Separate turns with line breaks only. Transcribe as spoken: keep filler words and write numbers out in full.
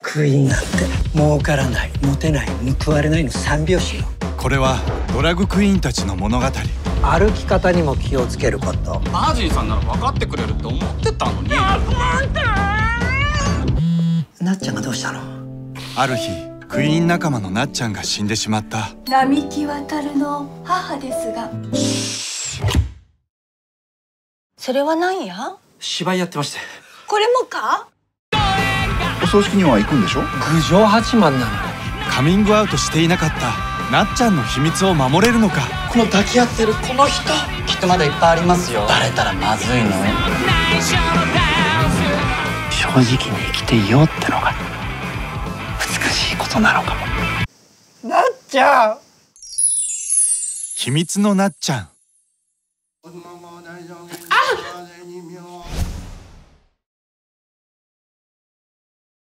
クイーンなんて儲からない、モテない、報われないの三拍子よ。
これはドラッグクイーンたちの物語。
歩き方にも気をつけること。
アージーさんなら分かってくれるって思ってたのに。
なっちゃんがどうしたの？
ある日クイーン仲間のなっちゃんが死んでしまった。
並木航の母ですが。それは何や？
芝居やってまして。
これもか？
お葬式には行くんでしょ？
郡上八幡なの。
カミングアウトしていなかったなっちゃんの秘密を守れるのか。
この抱き合ってるこの人、きっとまだいっぱいありますよ。バレたらまずいの。正直に生きていようってのが難しいことなのかも。なっちゃん。
秘密のなっちゃん。